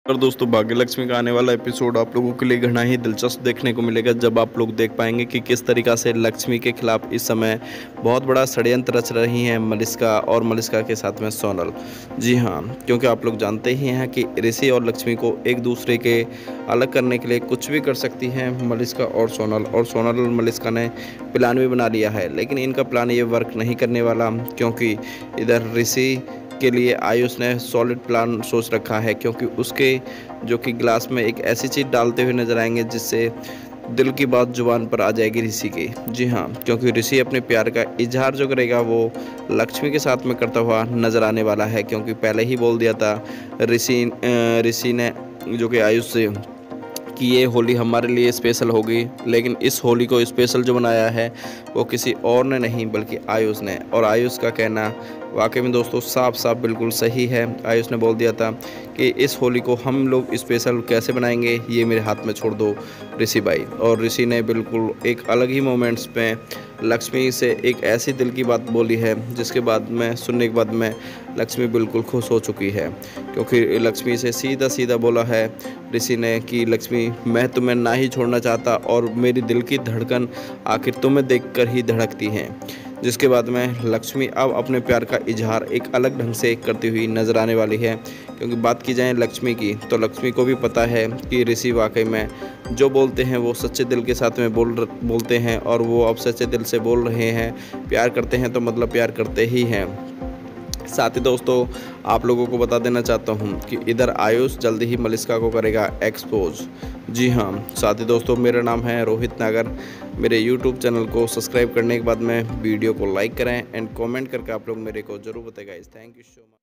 और दोस्तों भाग्य लक्ष्मी का आने वाला एपिसोड आप लोगों के लिए घना ही दिलचस्प देखने को मिलेगा, जब आप लोग देख पाएंगे कि किस तरीक़ा से लक्ष्मी के खिलाफ इस समय बहुत बड़ा षड्यंत्र रच रही हैं मलिष्का और मलिष्का के साथ में सोनल। जी हाँ, क्योंकि आप लोग जानते ही हैं कि ऋषि और लक्ष्मी को एक दूसरे के अलग करने के लिए कुछ भी कर सकती हैं मलिष्का और सोनल और मलिष्का ने प्लान भी बना लिया है, लेकिन इनका प्लान ये वर्क नहीं करने वाला, क्योंकि इधर ऋषि के लिए आयुष ने सॉलिड प्लान सोच रखा है, क्योंकि उसके जो कि ग्लास में एक ऐसी चीज़ डालते हुए नजर आएंगे जिससे दिल की बात जुबान पर आ जाएगी ऋषि की। जी हाँ, क्योंकि ऋषि अपने प्यार का इजहार जो करेगा वो लक्ष्मी के साथ में करता हुआ नज़र आने वाला है, क्योंकि पहले ही बोल दिया था ऋषि ने जो कि आयुष से कि ये होली हमारे लिए स्पेशल होगी, लेकिन इस होली को स्पेशल जो बनाया है वो किसी और ने नहीं बल्कि आयुष ने। और आयुष का कहना वाकई में दोस्तों साफ साफ बिल्कुल सही है। आयुष ने बोल दिया था कि इस होली को हम लोग स्पेशल कैसे बनाएंगे ये मेरे हाथ में छोड़ दो ऋषि भाई। और ऋषि ने बिल्कुल एक अलग ही मोमेंट्स में लक्ष्मी से एक ऐसी दिल की बात बोली है जिसके बाद में सुनने के बाद में लक्ष्मी बिल्कुल खुश हो चुकी है, क्योंकि लक्ष्मी से सीधा सीधा बोला है ऋषि ने कि लक्ष्मी मैं तुम्हें ना ही छोड़ना चाहता और मेरी दिल की धड़कन आखिर तुम्हें देखकर ही धड़कती हैं। जिसके बाद में लक्ष्मी अब अपने प्यार का इजहार एक अलग ढंग से करती हुई नज़र आने वाली है, क्योंकि बात की जाए लक्ष्मी की तो लक्ष्मी को भी पता है कि ऋषि वाकई में जो बोलते हैं वो सच्चे दिल के साथ में बोलते हैं, और वो अब सच्चे दिल से बोल रहे हैं। प्यार करते हैं तो मतलब प्यार करते ही हैं। साथ ही दोस्तों आप लोगों को बता देना चाहता हूँ कि इधर आयुष जल्दी ही मलिष्का को करेगा एक्सपोज। जी हाँ, साथ ही दोस्तों मेरा नाम है रोहित नागर। मेरे YouTube चैनल को सब्सक्राइब करने के बाद में वीडियो को लाइक करें एंड कमेंट करके आप लोग मेरे को ज़रूर बताएगा। Thank you so much.